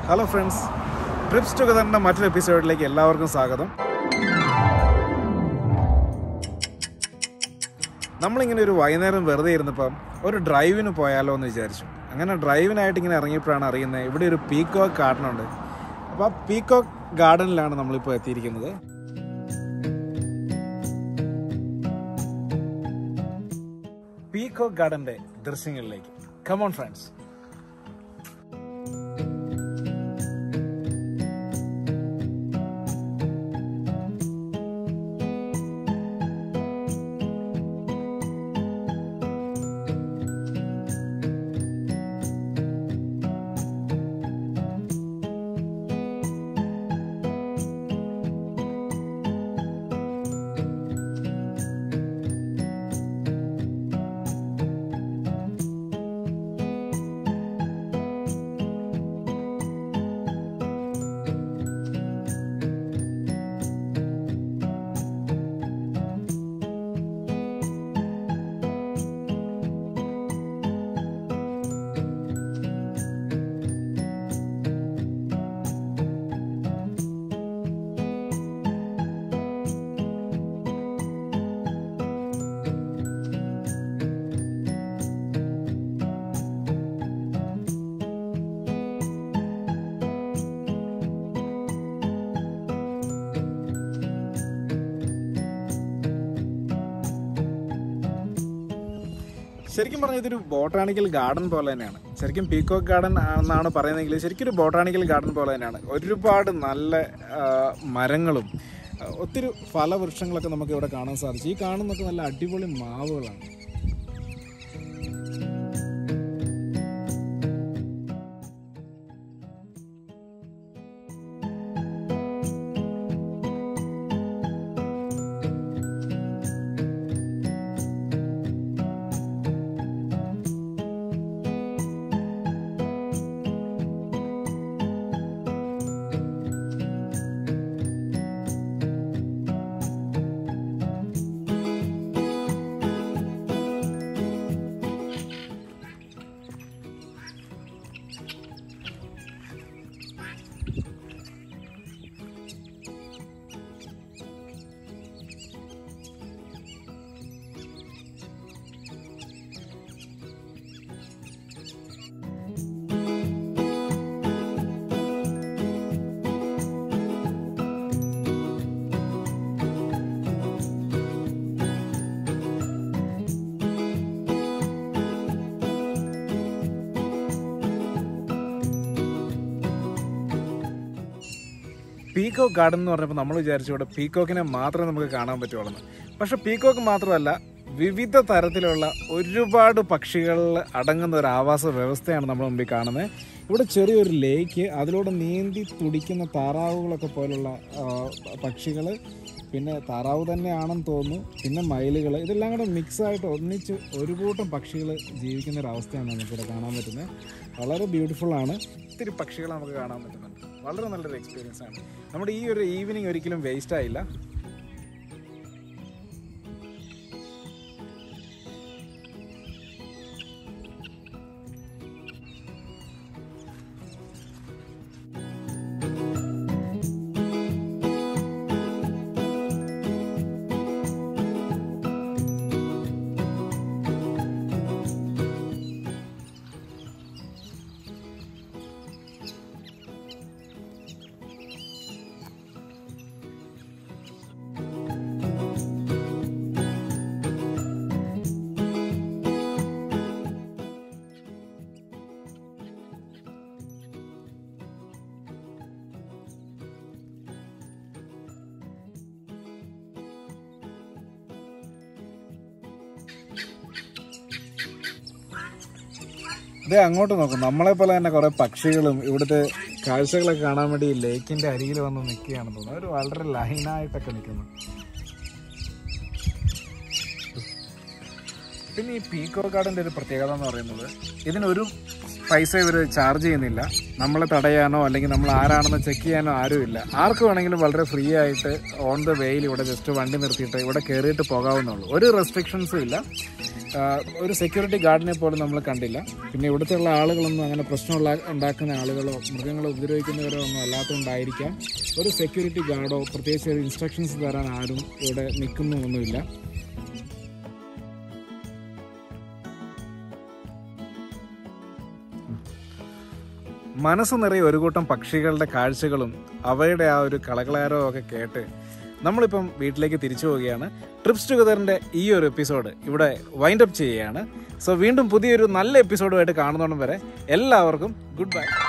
Hello friends, Trips Together in another episode like എല്ലാവർക്കും സ്വാഗതം. നമ്മളിങ്ങനെ ഒരു വൈകുന്നേരം വെറുതെ ഇരുന്നപ്പോൾ ഒരു ഡ്രൈവിന് പോയാലോ എന്ന് വിചാരിച്ചു. അങ്ങനെ ഡ്രൈവിനായിട്ട് ഇങ്ങനെ ഇറങ്ങിയപ്പോഴാണ് അറിയുന്നത് ഇവിടെ ഒരു പീകോക്ക് ഗാർഡൻ ഉണ്ട്. അപ്പോൾ ആ പീകോക്ക് ഗാർഡനിലാണ് നമ്മളിപ്പോൾ എത്തിയിരിക്കുന്നത്. പീകോക്ക് ഗാർഡന്റെ ദൃശ്യങ്ങളിലേക്ക്. Come on friends. ശരിക്കും പറഞ്ഞാൽ ഇതൊരു ബോട്ടാണിക്കൽ ഗാർഡൻ പോലെ തന്നെയാണ്. ശരിക്കും പീകോക്ക് ഗാർഡൻ എന്നാണ് പറയുന്നതെങ്കിൽ ശരിക്കും ഒരു ബോട്ടാണിക്കൽ ഗാർഡൻ പോലെ തന്നെയാണ്. ഒരുപാട് നല്ല മരങ്ങളും ഒത്തിരി ഫലവൃക്ഷങ്ങളൊക്കെ നമുക്ക് ഇവിടെ കാണാൻ സാധിച്ചു. ഈ കാണുന്നതൊക്കെ നല്ല അടിപൊളി മാവുകളാണ്. പീകോക്ക് ഗാർഡൻ എന്ന് പറഞ്ഞപ്പോൾ നമ്മൾ വിചാരിച്ചു ഇവിടെ പീകോക്കിനെ മാത്രമേ നമുക്ക് കാണാൻ പറ്റുള്ളൂ. പക്ഷെ പീകോക്ക് മാത്രമല്ല, വിവിധ തരത്തിലുള്ള ഒരുപാട് പക്ഷികൾ അടങ്ങുന്ന ഒരു ആവാസ വ്യവസ്ഥയാണ് നമ്മൾ മുമ്പിൽ കാണുന്നത്. ഇവിടെ ചെറിയൊരു ലേക്ക്, അതിലൂടെ നീന്തി തുടിക്കുന്ന താറാവുകളൊക്കെ പോലുള്ള പക്ഷികൾ, പിന്നെ താറാവ് തന്നെയാണെന്ന് തോന്നുന്നു, പിന്നെ മയിലുകൾ, ഇതെല്ലാം കൂടെ മിക്സായിട്ട് ഒന്നിച്ച് ഒരു കൂട്ടം പക്ഷികൾ ജീവിക്കുന്ന ഒരു അവസ്ഥയാണ് നമുക്കിവിടെ കാണാൻ പറ്റുന്നത്. വളരെ ബ്യൂട്ടിഫുള്ളാണ്. ഒത്തിരി പക്ഷികൾ നമുക്ക് കാണാൻ പറ്റുന്നുണ്ട്. വളരെ നല്ലൊരു എക്സ്പീരിയൻസ് ആണ്. നമ്മുടെ ഈ ഒരു ഈവനിങ് ഒരിക്കലും വേസ്റ്റ് ആയില്ല. ഇതേ അങ്ങോട്ട് നോക്കും, നമ്മളെ പോലെ തന്നെ കുറെ പക്ഷികളും ഇവിടുത്തെ കാഴ്ചകളൊക്കെ കാണാൻ വേണ്ടി ലേക്കിന്റെ അരികിൽ വന്ന് നിൽക്കുകയാണെന്ന് തോന്നുന്നു. അവർ വളരെ ലൈനായിട്ടൊക്കെ നിൽക്കുന്നു. പിന്നെ ഈ പീകോക്ക് ഗാർഡന്റെ ഒരു പ്രത്യേകത എന്ന് പറയുന്നത് ഇതിനൊരു പൈസ ഇവർ ചാർജ് ചെയ്യുന്നില്ല. നമ്മളെ തടയാനോ അല്ലെങ്കിൽ നമ്മൾ ആരാണെന്ന് ചെക്ക് ചെയ്യാനോ ആരുമില്ല. ആർക്ക് വേണമെങ്കിലും വളരെ ഫ്രീ ആയിട്ട് ഓൺ ദ വേയിൽ ഇവിടെ ജസ്റ്റ് വണ്ടി നിർത്തിയിട്ട് ഇവിടെ കയറിയിട്ട് പോകാവുന്നുള്ളൂ. ഒരു റെസ്ട്രിക്ഷൻസും ഇല്ല. ഒരു സെക്യൂരിറ്റി ഗാർഡിനെ പോലും നമ്മൾ കണ്ടില്ല. പിന്നെ ഇവിടുത്തെ ഉള്ള ആളുകളൊന്നും അങ്ങനെ ഉണ്ടാക്കുന്ന ആളുകളോ മൃഗങ്ങളെ ഉപദ്രവിക്കുന്നവരോ ഒന്നും അല്ലാത്തതുകൊണ്ടായിരിക്കാം ഒരു സെക്യൂരിറ്റി ഗാർഡോ പ്രത്യേകിച്ച് ഒരു ഇൻസ്ട്രക്ഷൻസ് തരാൻ ആരും ഇവിടെ നിൽക്കുന്നൊന്നുമില്ല. മനസ്സ് നിറയെ ഒരു കൂട്ടം പക്ഷികളുടെ കാഴ്ചകളും അവയുടെ ആ ഒരു കളകളാരവും ഒക്കെ കേട്ട് നമ്മളിപ്പം വീട്ടിലേക്ക് തിരിച്ചു പോവുകയാണ്. ട്രിപ്സ് ടുഗദറിൻ്റെ ഈ ഒരു എപ്പിസോഡ് ഇവിടെ വൈൻഡ് അപ്പ് ചെയ്യുകയാണ്. സോ വീണ്ടും പുതിയൊരു നല്ല എപ്പിസോഡുമായിട്ട് കാണുന്നോണം വരെ എല്ലാവർക്കും ഗുഡ് ബൈ.